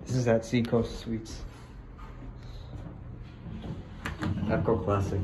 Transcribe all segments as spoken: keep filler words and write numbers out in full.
This is at Seacoast Suites. EPCO Classic.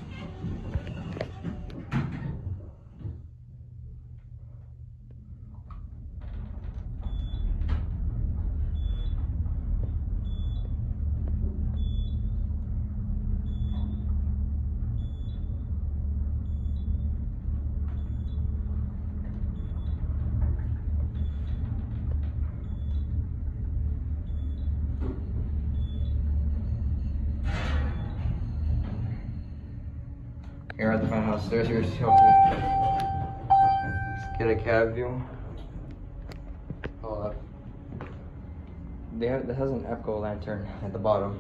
Here at the penthouse stairs, here's Let's get a cab view. Hold up. They have, that has an EPCO lantern at the bottom.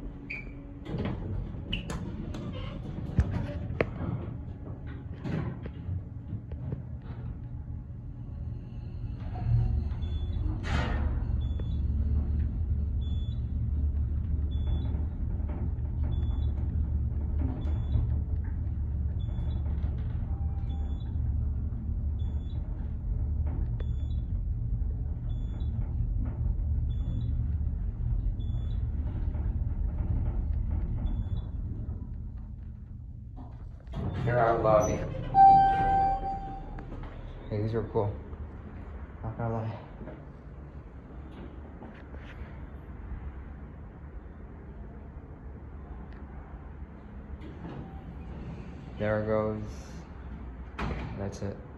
Here our lobby. Hey, these are cool. Not gonna lie. There it goes. That's it.